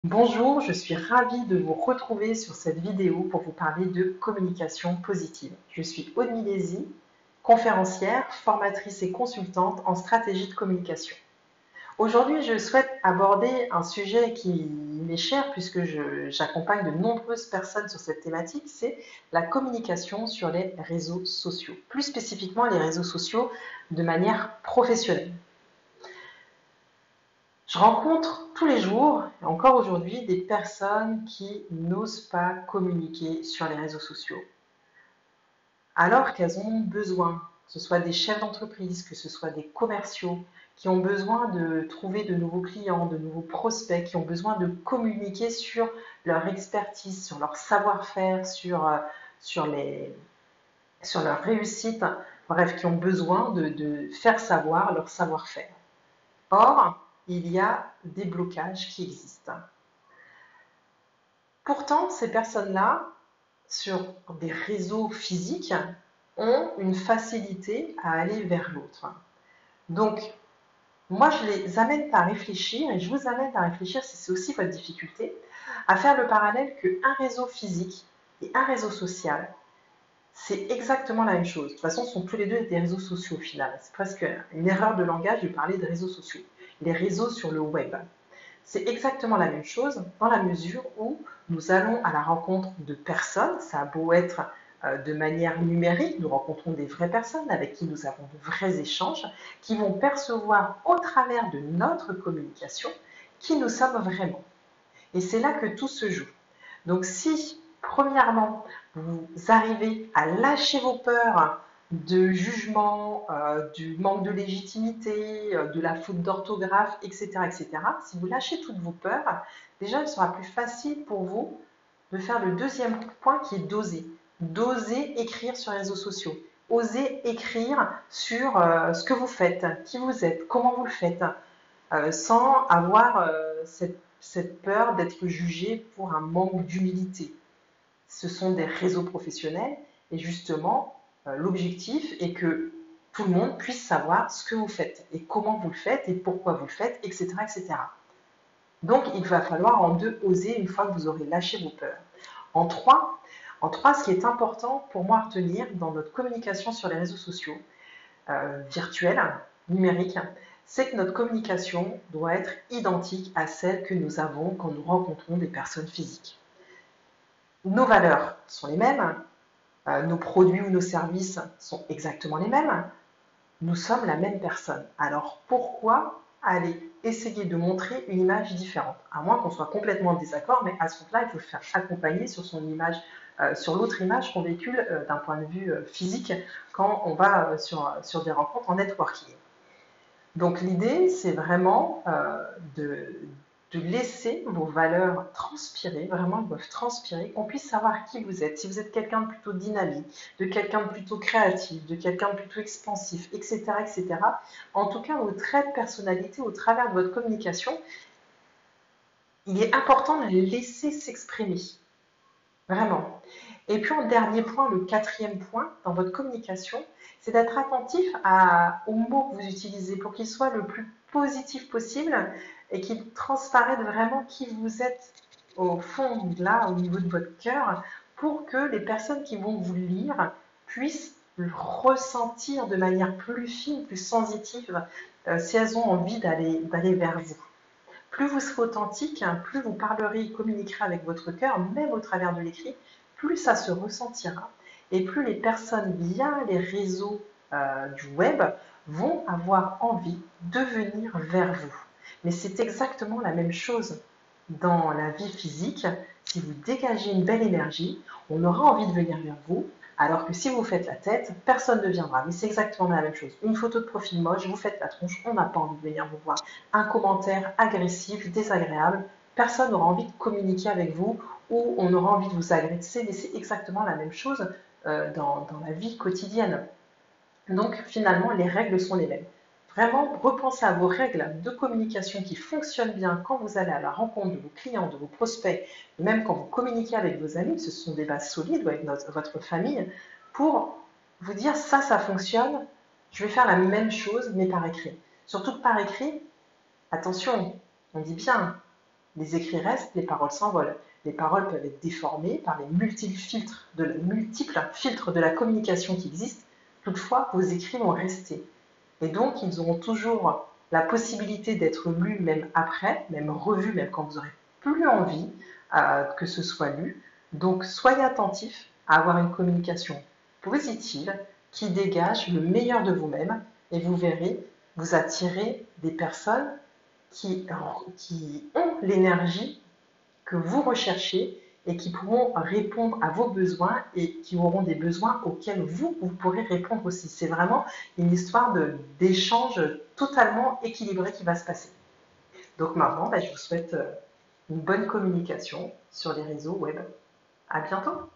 Bonjour, je suis ravie de vous retrouver sur cette vidéo pour vous parler de communication positive. Je suis Aude Milesi, conférencière, formatrice et consultante en stratégie de communication. Aujourd'hui, je souhaite aborder un sujet qui m'est cher puisque j'accompagne de nombreuses personnes sur cette thématique, c'est la communication sur les réseaux sociaux, plus spécifiquement les réseaux sociaux de manière professionnelle. Je rencontre tous les jours, et encore aujourd'hui, des personnes qui n'osent pas communiquer sur les réseaux sociaux, alors qu'elles ont besoin, que ce soit des chefs d'entreprise, que ce soit des commerciaux, qui ont besoin de trouver de nouveaux clients, de nouveaux prospects, qui ont besoin de communiquer sur leur expertise, sur leur savoir-faire, sur, les, sur leur réussite, bref, qui ont besoin de faire savoir leur savoir-faire. Or, il y a des blocages qui existent. Pourtant, ces personnes-là, sur des réseaux physiques, ont une facilité à aller vers l'autre. Donc, moi, je les amène à réfléchir, et je vous amène à réfléchir, si c'est aussi votre difficulté, à faire le parallèle qu'un réseau physique et un réseau social, c'est exactement la même chose. De toute façon, ce sont tous les deux des réseaux sociaux au final. C'est presque une erreur de langage de parler de réseaux sociaux. Les réseaux sur le web. C'est exactement la même chose dans la mesure où nous allons à la rencontre de personnes, ça a beau être de manière numérique, nous rencontrons des vraies personnes avec qui nous avons de vrais échanges, qui vont percevoir au travers de notre communication qui nous sommes vraiment. Et c'est là que tout se joue. Donc si, premièrement, vous arrivez à lâcher vos peurs de jugement, du manque de légitimité, de la faute d'orthographe, etc., etc., si vous lâchez toutes vos peurs, déjà, il sera plus facile pour vous de faire le deuxième point qui est d'oser. D'oser écrire sur les réseaux sociaux. Oser écrire sur ce que vous faites, qui vous êtes, comment vous le faites, sans avoir cette peur d'être jugé pour un manque d'humilité. Ce sont des réseaux professionnels et justement, l'objectif est que tout le monde puisse savoir ce que vous faites et comment vous le faites et pourquoi vous le faites, etc. etc. Donc, il va falloir en deux oser une fois que vous aurez lâché vos peurs. En trois, ce qui est important pour moi à retenir dans notre communication sur les réseaux sociaux, virtuelle, numérique, c'est que notre communication doit être identique à celle que nous avons quand nous rencontrons des personnes physiques. Nos valeurs sont les mêmes, nos produits ou nos services sont exactement les mêmes, nous sommes la même personne. Alors pourquoi aller essayer de montrer une image différente? À moins qu'on soit complètement en désaccord, mais à ce moment-là, il faut se faire accompagner sur son image, sur l'autre image qu'on véhicule d'un point de vue physique quand on va sur des rencontres en networking. Donc l'idée, c'est vraiment de laisser vos valeurs transpirer, vraiment elles doivent transpirer, qu'on puisse savoir qui vous êtes, si vous êtes quelqu'un de plutôt dynamique, de quelqu'un de plutôt créatif, de quelqu'un de plutôt expansif, etc., etc. En tout cas, vos traits de personnalité au travers de votre communication, il est important de les laisser s'exprimer, vraiment. Et puis en dernier point, le quatrième point dans votre communication, c'est d'être attentif aux mots que vous utilisez pour qu'ils soient le plus positifs possible et qu'ils transparaissent vraiment qui vous êtes au fond, là, au niveau de votre cœur, pour que les personnes qui vont vous lire puissent le ressentir de manière plus fine, plus sensitive, si elles ont envie d'aller vers vous. Plus vous serez authentique, plus vous parlerez et communiquerez avec votre cœur, même au travers de l'écrit, plus ça se ressentira et plus les personnes via les réseaux du web vont avoir envie de venir vers vous. Mais c'est exactement la même chose dans la vie physique. Si vous dégagez une belle énergie, on aura envie de venir vers vous, alors que si vous faites la tête, personne ne viendra. Mais c'est exactement la même chose. Une photo de profil moche, vous faites la tronche, on n'a pas envie de venir vous voir. Un commentaire agressif, désagréable, personne n'aura envie de communiquer avec vous ou on aura envie de vous agresser, mais c'est exactement la même chose dans la vie quotidienne. Donc finalement, les règles sont les mêmes. Vraiment, repensez à vos règles de communication qui fonctionnent bien quand vous allez à la rencontre de vos clients, de vos prospects, même quand vous communiquez avec vos amis, ce sont des bases solides, ou avec votre famille, pour vous dire ça fonctionne, je vais faire la même chose, mais par écrit. Surtout que par écrit, attention, on dit bien, Les écrits restent, les paroles s'envolent. Les paroles peuvent être déformées par les multiples filtres de la communication qui existent. Toutefois, vos écrits vont rester. Et donc, ils auront toujours la possibilité d'être lus même après, même revus, même quand vous n'aurez plus envie que ce soit lu. Donc, soyez attentifs à avoir une communication positive qui dégage le meilleur de vous-même et vous verrez, vous attirez des personnes qui ont l'énergie que vous recherchez et qui pourront répondre à vos besoins et qui auront des besoins auxquels vous pourrez répondre aussi. C'est vraiment une histoire d'échange totalement équilibré qui va se passer. Donc maintenant, je vous souhaite une bonne communication sur les réseaux web. À bientôt!